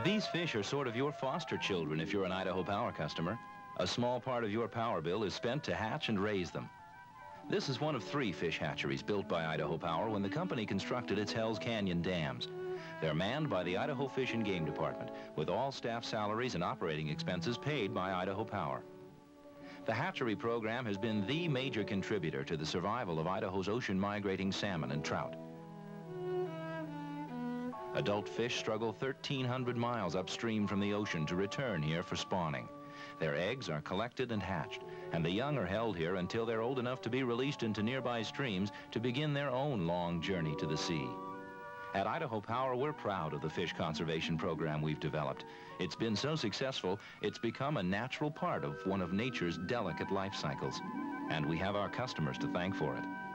These fish are sort of your foster children if you're an Idaho Power customer. A small part of your power bill is spent to hatch and raise them. This is one of 3 fish hatcheries built by Idaho Power when the company constructed its Hells Canyon dams. They're manned by the Idaho Fish and Game Department, with all staff salaries and operating expenses paid by Idaho Power. The hatchery program has been the major contributor to the survival of Idaho's ocean migrating salmon and trout. Adult fish struggle 1,300 miles upstream from the ocean to return here for spawning. Their eggs are collected and hatched, and the young are held here until they're old enough to be released into nearby streams to begin their own long journey to the sea. At Idaho Power, we're proud of the fish conservation program we've developed. It's been so successful, it's become a natural part of one of nature's delicate life cycles. And we have our customers to thank for it.